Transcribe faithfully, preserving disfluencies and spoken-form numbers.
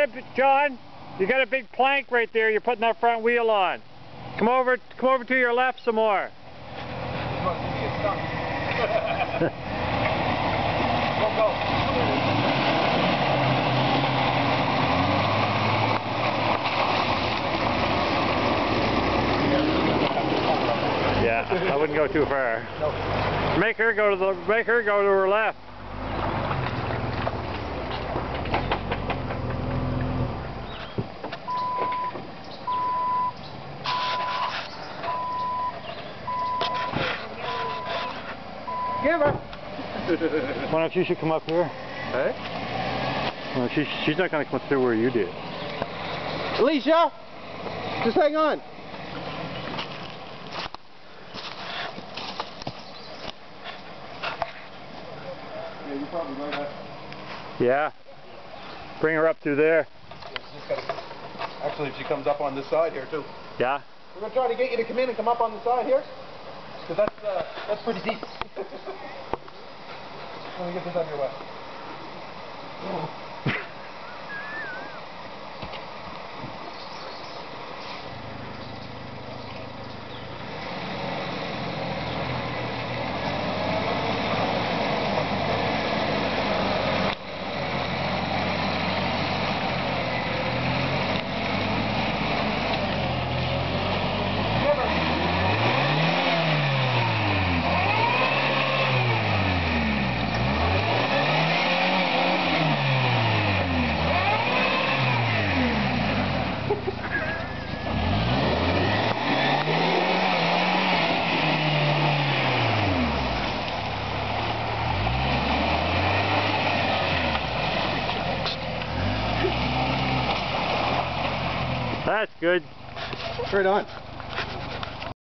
a, John, you got a big plank right there. You're putting that front wheel on. Come over, come over to your left some more. Go, go. Yeah, I wouldn't go too far. No. Make her go to the, make her go to her left. Give her. Why don't you should come up here? Hey? Well, she, she's not going to come through where you did. Alicia, just hang on. Yeah, you probably right at. Yeah. Bring her up through there. Actually, if she comes up on this side here too. Yeah. We're gonna try to get you to come in and come up on the side here, because that's uh, that's pretty deep. Let me get this out of your way. That's good. Right on.